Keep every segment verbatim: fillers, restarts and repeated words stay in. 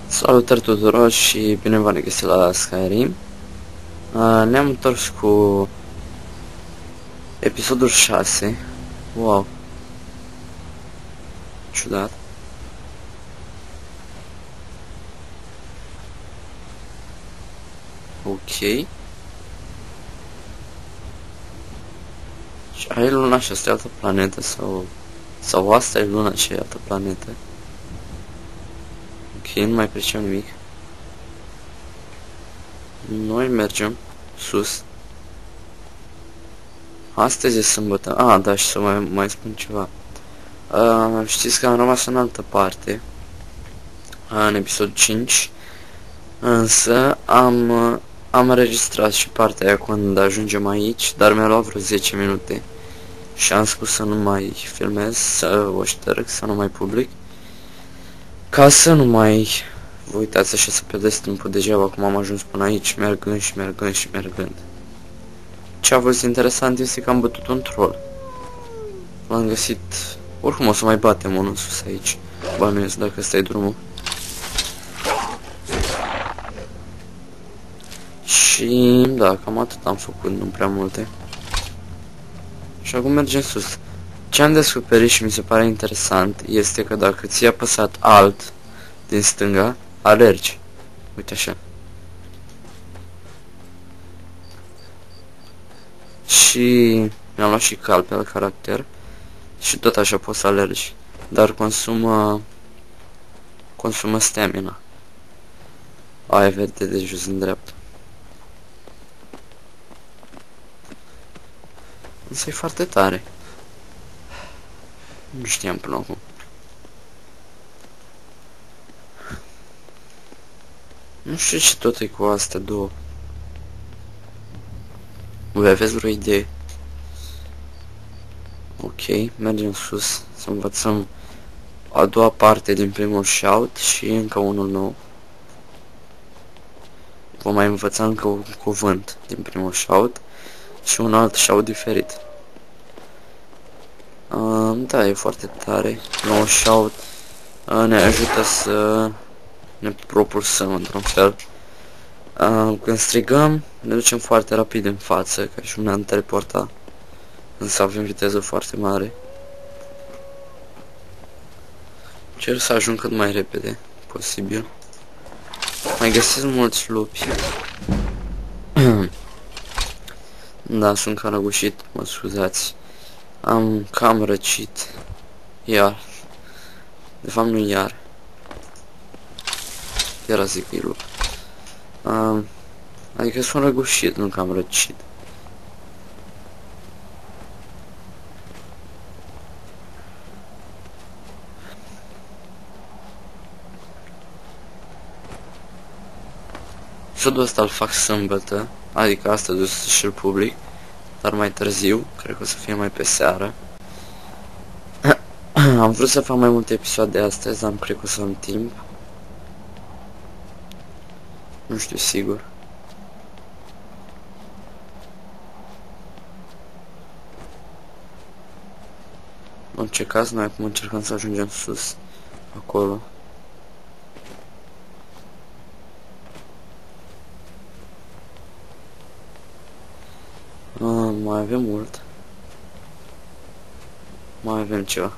Salutări tuturor și bine v-am regăsit la Skyrim. Ne-am întors cu episodul șase. Wow, ciudat. Ok. Și aia e luna și asta e altă planetă sau... Sau asta e luna și e altă planetă. Ok, nu mai pricep nimic. Noi mergem sus. Astăzi e sâmbătă. Ah, da, și să mai, mai spun ceva. Uh, știți că am rămas în altă parte. În episod cinci. Însă am, am înregistrat și partea aia când ajungem aici, dar mi-a luat vreo zece minute. Și am spus să nu mai filmez, să o șterg, să nu mai public. Ca să nu mai vă uitați așa să pierdeți timpul degeaba cum am ajuns până aici, mergând și mergând și mergând. Ce a fost interesant este că am bătut un troll. L-am găsit... Oricum o să mai batem unul sus aici. Bănuiesc dacă ăsta e drumul. Și... da, cam atât am făcut, nu prea multe. Și acum mergem sus. Ce am descoperit și mi se pare interesant este că dacă ți-ai apăsat Alt din stânga, alergi. Uite așa. Și mi-am luat și cal pe alt caracter. Și tot așa poți să alergi. Dar consumă... Consumă stamina. Aia verde de jos în dreapta. Însă e foarte tare. Nu știam până acum. Nu știu ce tot e cu astea două. Voi aveți vreo idee? Ok, mergem sus să învățăm a doua parte din primul shout și încă unul nou. Vom mai învăța încă un cuvânt din primul shout și un alt shout diferit. Uh, da, e foarte tare. Nou shout uh, ne ajută să ne propulsăm într-un fel. Uh, când strigăm, ne ducem foarte rapid în față, ca și un an teleporta. Însă avem viteză foarte mare. Cer să ajung cât mai repede posibil. Mai găsesc mulți lupi. Da, sunt cam răgușit, mă scuzați. Am cam răcit. Iar. De fapt nu iar. Iar zic că e lup. Um, adică sunt răgușit, nu cam răcit. Episodul ăsta îl fac sâmbătă, adică astăzi și-l public, dar mai târziu, cred că o să fie mai pe seară. Am vrut să fac mai multe episoade astăzi, dar nu cred că o să am timp. Nu știu sigur. În orice caz, noi acum încercăm să ajungem sus, acolo. Ah, mai avem mult. Mai avem ceva.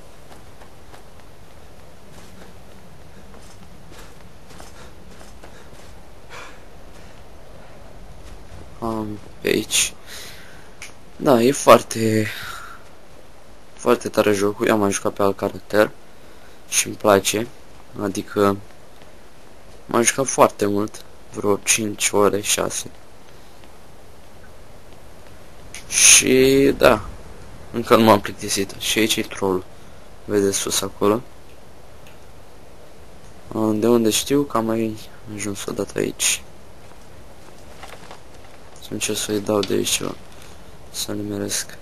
Um, pe aici. Da, e foarte... Foarte tare jocul. Eu am mai jucat pe alt caracter. Și îmi place. Adică... M-am jucat foarte mult. Vreo cinci ore, șase. Și da, încă nu m-am plictisit. Și aici e troll. Vedeți sus acolo. De unde știu că am mai ajuns odată aici. Să încerc să-i dau de aici ceva. Să nimeresc.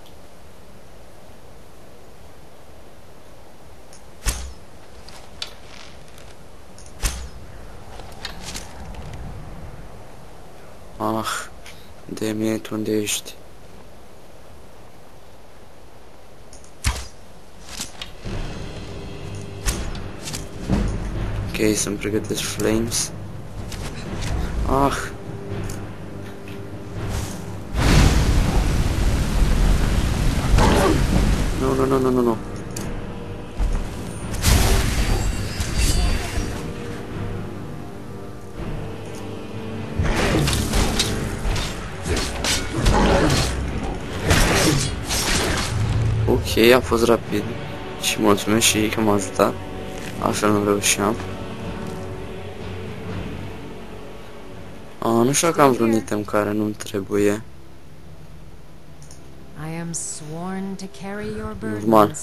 Ah, de mie, tu unde ești? Ok, să-mi pregătesc flames. Ah! Nu, nu, nu, nu, nu, nu. Ok, a fost rapid și mulțumesc și că m-a ajutat, altfel nu reușeam. A, nu știu dacă am vreun item care nu-mi trebuie. Normal.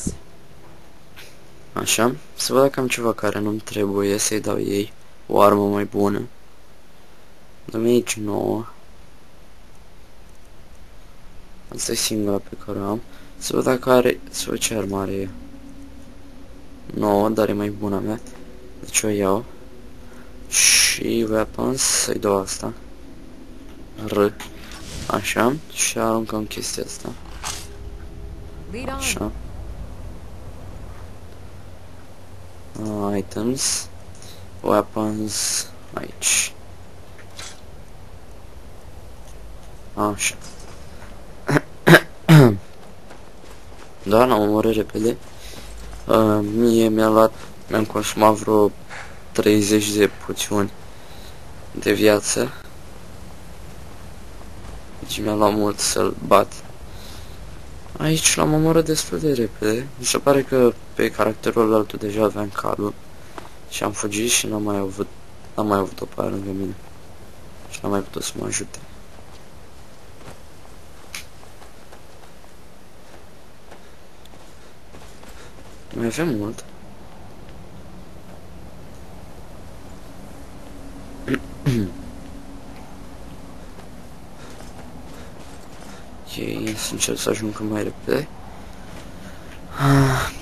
Așa, să văd dacă am ceva care nu-mi trebuie, să-i dau ei o armă mai bună. Dă-mi aici nouă. Asta e singura pe care o am. Să văd dacă are, să văd ce armă are ea. nouă, dar e mai bună a mea. Deci o iau. Și weapons, să-i dau asta. R. Așa, și aruncăm chestia asta. Așa. Uh, items. Weapons. Aici. Așa. Da, l-am omorât repede. Uh, mie mi-a luat, mi-am consumat vreo treizeci de poțiuni de viață. Deci mi-a luat mult să-l bat. Aici l-am omorât destul de repede. Mi se pare că pe caracterul altul deja aveam calul. Și am fugit și n-am mai avut, n-am mai avut-o pe aia lângă mine. Și n-am mai putut să mă ajute. Mai avem mult. Ok, să încerc să ajung cât mai repede. Ah.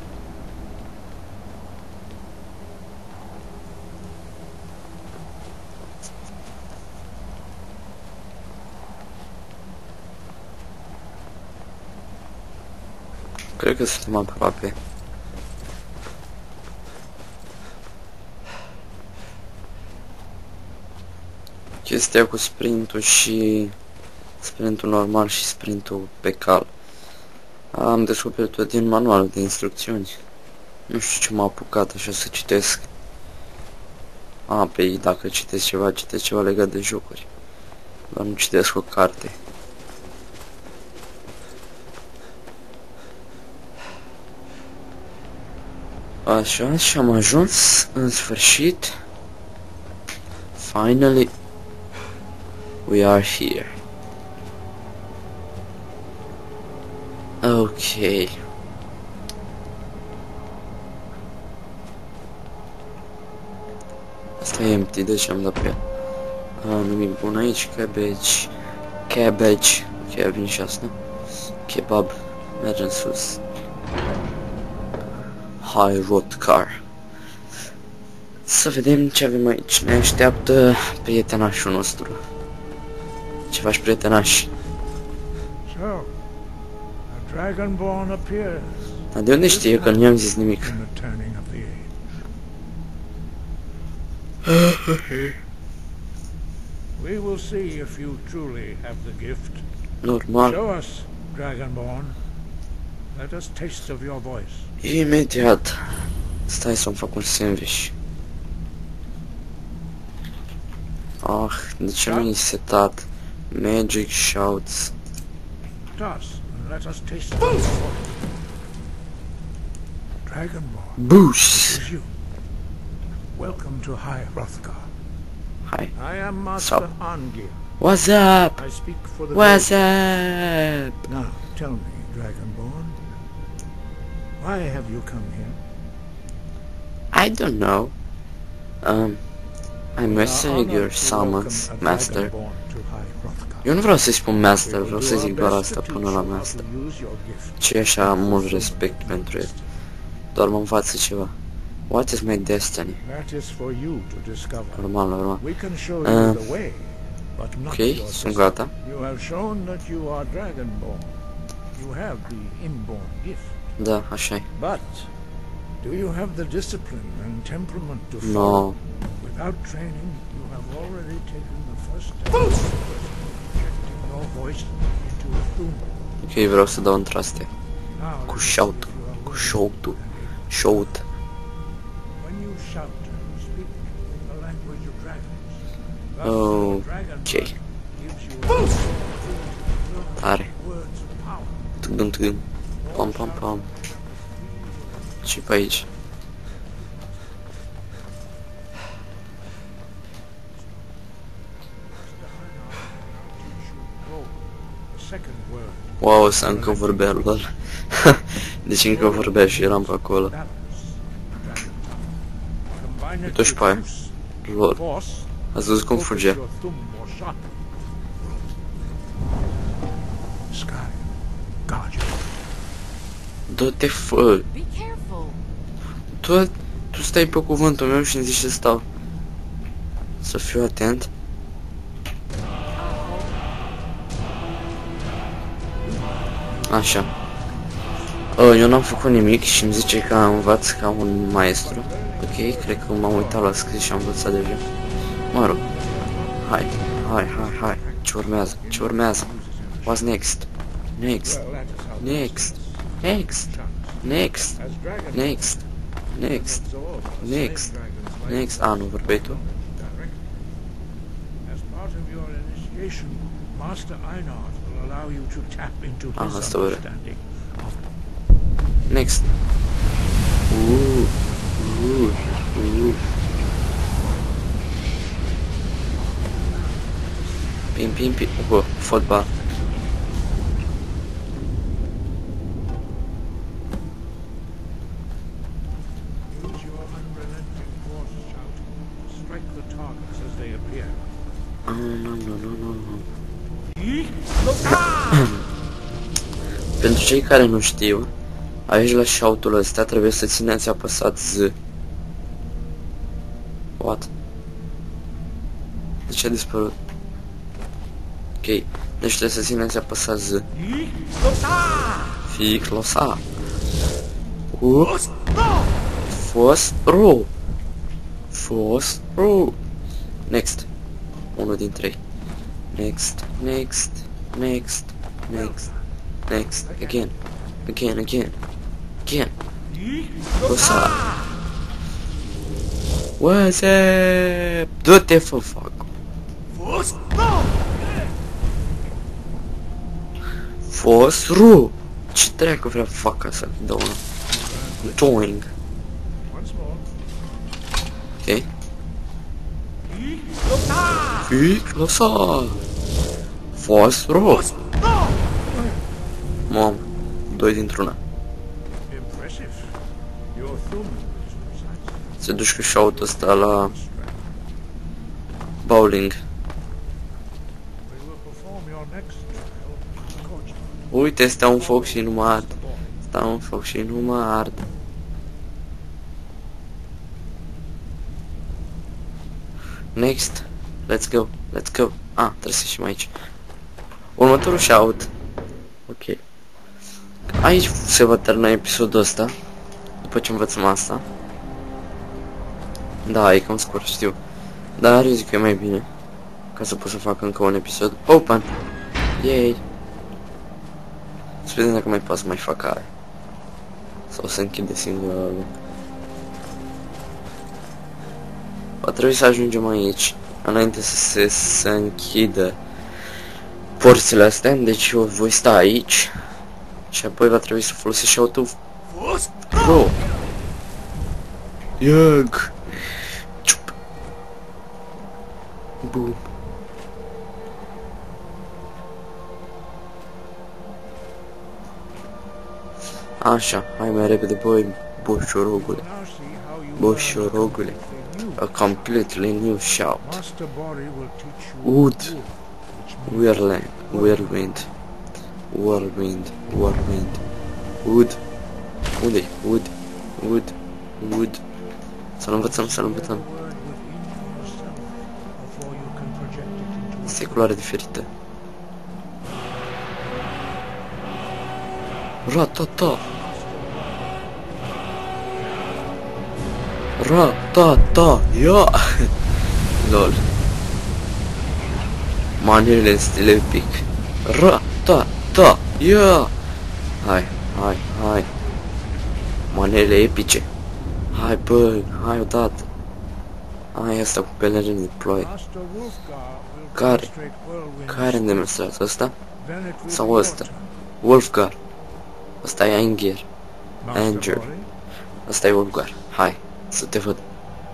Cred că suntem aproape. Chestia cu sprintul și sprintul normal și sprintul pe cal. Am descoperit-o din manualul de instrucțiuni. Nu știu ce m-a apucat așa să citesc. A, pe ei, dacă citesc ceva, citesc ceva legat de jocuri. Dar nu citesc o carte. Așa, și am ajuns în sfârșit. Finally, we are here. Ok. Asta e empty, deci am dat pe ea. Ah, nimic bun aici, cabbage. Cabbage. Ok, a venit și asta. Kebab. Mergem sus. High road car. Să vedem ce avem aici. Ne așteaptă prietenașul nostru. Ce faci, prietenaș? Dar de unde știe că nu i-am zis nimic? Normal. Imediat. Stai să-mi fac un sandwich. Ah, de ce nu-i setat? Magic shouts. Boost. Welcome to High Hrothgar. Hi. I am Master Angir. What's up? I speak for the What's Greybeards. up? Now, tell me, Dragonborn, why have you come here? I don't know. Um, I'm messaging your summons, Master. Eu nu vreau să-i spun Master, vreau să zic doar asta până la Master. Ce așa mult respect pentru el. Doar mă învață ceva. What is my destiny? Normal, normal. Uh, ok, sunt gata. Da, așa e. Do you have the discipline and temperament to No. follow? Without training, you have already taken the first step towards projecting your voice into a thumb. Ok, vreau să dau într-astea. Now, Cu let's see shout, if you are cu willing shout-ul, to study. shout. When you shout, you speak in the language of dragons. Thus, Oh, the dragon okay. bird gives you Tare. words of power. Tudum, tudum. Pam, pam, pam. Și pe aici. Second word. Wow, ăsta încă vorbea, lol. Deci încă vorbea și eram pe acolo. Uite-și pe aia. Lol. Ați văzut cum fuge? Skyrim, guard you. Du-te, fă! Be careful. Tu, tu stai pe cuvântul meu și îmi zici să stau. Să fiu atent. Așa. Uh, eu n-am făcut nimic și îmi zice că învăț ca un maestru. Ok, cred că m-am uitat la scris și am învățat deja. Mă rog. Hai, hai, hai, hai. Ce urmează? Ce urmează? What's next? Next. Next. Next. Next. Next. Next. Next. Next. A, nu vorbeai tu? As part of your initiation, Master Einard will allow you to tap into Ah, his asta vrea. understanding of Next. Uuu. Uuu. Uuu. Pim, pim, pim. Bă, fotbal. Use your unrelenting force shout to strike the targets as they appear. Ah, nu, nu, nu, nu, nu. Pentru cei care nu știu, aici la shout-ul ăsta trebuie să țineți apăsat Z. What? De ce a dispărut? Ok, deci trebuie să țineți apăsat Z. Fix losa. Ups. Fost ro. Fost ro. Next. Unul din trei. Next, next, next, next, next, again, again, again, again. Losa. What's up? Du-te, fă fac. Fost ru. Ce treacă vrea fac asta? Da una. Doing. Once more. Ok. Fix, losa. Fost ru. Mom. Doi dintr-una. Impressive. Your thumb is precise. Se duci cu shout-ul ăsta la bowling. We will perform your next trial. Coach. Uite, stă un foc și nu mă ard. Stă un foc și nu mă ard. Next. Let's go. Let's go. Ah, trebuie să ieșim aici. Următorul shout. Ok. Aici se va termina episodul ăsta. După ce învățăm asta. Da, e cam scurt, știu. Dar eu zic că e mai bine. Ca să pot să fac încă un episod. Open! Yay! Să vedem dacă mai pot să mai fac aia. Sau să închide singur. Va trebui să ajungem aici. Înainte să se să închidă porțile astea. Deci eu voi sta aici. Și apoi va trebui să folosesc shout-ul. Bro! Iag! Ciup! Boom! Așa, hai mai repede, băi, boșorogule. Now see how you Boșorogule. A completely new shout. Master Bori will teach you Wood. which means Whirling, whirlwind. Whirlwind, whirlwind. Wood. Unde-i? Wood. Wood. Wood. Să-l învățăm, să-l învățăm. the word within yourself before you can project it into Este culoare diferită. Ratata. Ra, ta, ta, ia! Lol. Manierele în stil epic. Ra, ta, ta, ia! Hai, hai, hai. Manierele epice. Hai, bă, hai odată. Hai, asta cu pelerini de ploaie. Care? Care îmi demonstrează ăsta? Sau ăsta? Wolfgar. Ăsta e Anger. Anger. Ăsta e Wolfgar. Hai, să te văd.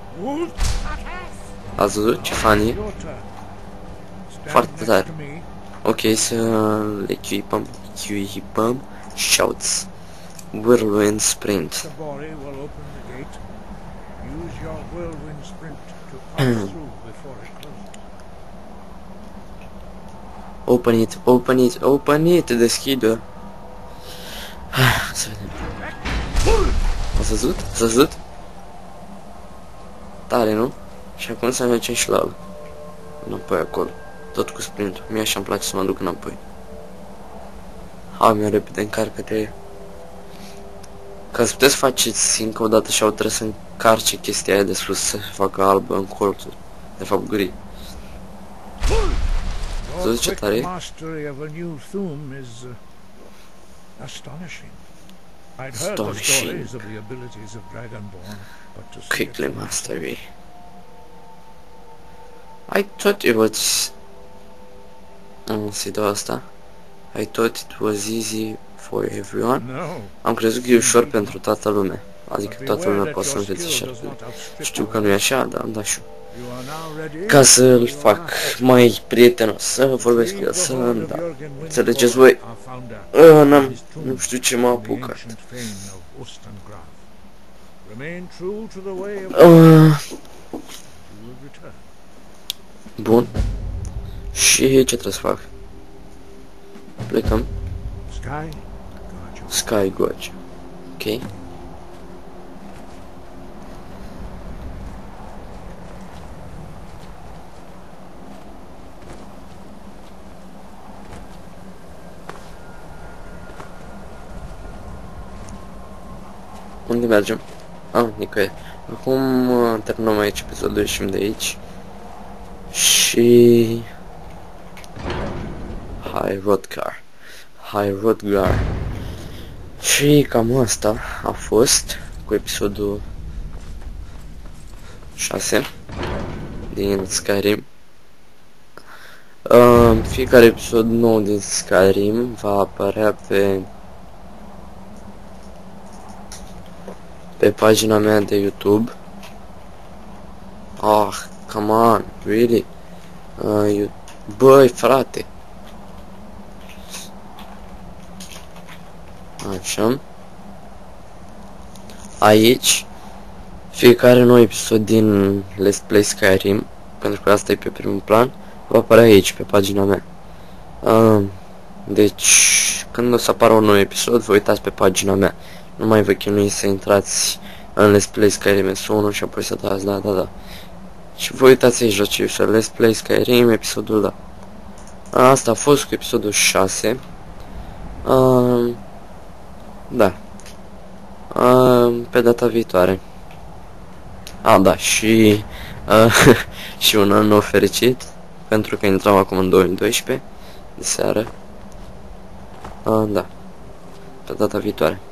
Ați văzut ce fan e? Foarte tare. Ok, să le echipăm. Echipăm. Shouts. Whirlwind Sprint. Open it, open it, open it, deschide. Să vedem. Ați văzut? Ați văzut? Tare, nu? Și acum să mergem și la înapoi acolo. Tot cu sprintul. Mie așa-mi place să mă duc înapoi. Hai, mi-o repede încarcă-te. Ca să puteți faceți încă o dată și au trebuie să încarce chestia aia de sus, să facă albă în colțul. De fapt gri. Să zice tare? Astonishing. Quickly mastery. I thought it was... Am să-i dau asta. I thought it was easy for everyone. Am crezut că e ușor pentru toată lumea. Adică toată lumea poate să învețe și repede. Știu că nu e așa, dar am dat și eu. Ca să-l fac mai prietenos, să vorbesc cu el, să... Da. Înțelegeți voi? Uh, n-am... Nu știu ce m-a apucat. Uh, bun. Și ce trebuie să fac? Plecăm. Sky Gorge. Ok. Unde mergem? Ah, nicăieri. Acum uh, terminăm aici episodul, ieșim de aici. Și... High Road Car. High Road Car. Și cam asta a fost cu episodul șase din Skyrim. Uh, fiecare episod nou din Skyrim va apărea pe pe pagina mea de YouTube. Ah, come on, really? Uh, you... Băi, frate. Așa. Aici fiecare nou episod din Let's Play Skyrim, pentru că asta e pe primul plan, va apărea aici, pe pagina mea. Uh, deci, când o să apară un nou episod, vă uitați pe pagina mea. Nu mai vă chinuiți să intrați în Let's Play Skyrim unu și apoi să dați da, da, da. Și vă uitați aici la ce ușor, Let's Play Skyrim, episodul da. Asta a fost cu episodul șase. Uh, da. Uh, pe data viitoare. A, da, și... Uh, și un an nou fericit, pentru că intram acum în două mii doisprezece, de seară. Uh, da. Pe data viitoare.